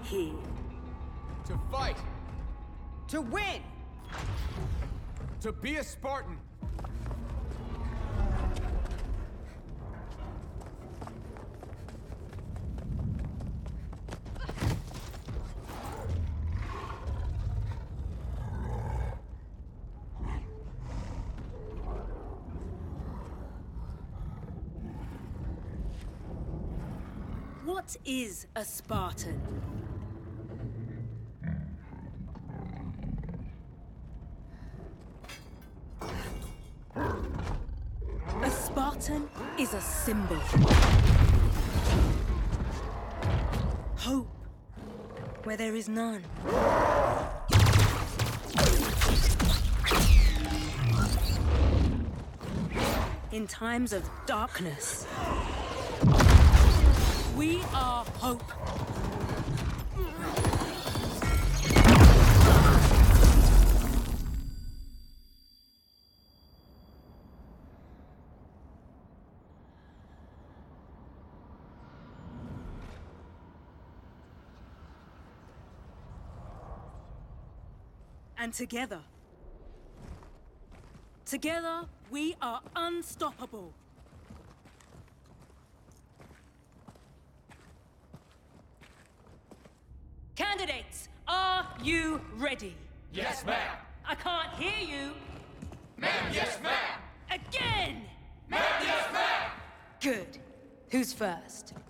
here? To fight! To win! To be a Spartan! What is a Spartan? A Spartan is a symbol. Hope where there is none. In times of darkness, we are hope. And together we are unstoppable. Candidates, are you ready? Yes, ma'am! I can't hear you. Ma'am, yes, ma'am! Again! Ma'am, yes, ma'am! Good. Who's first?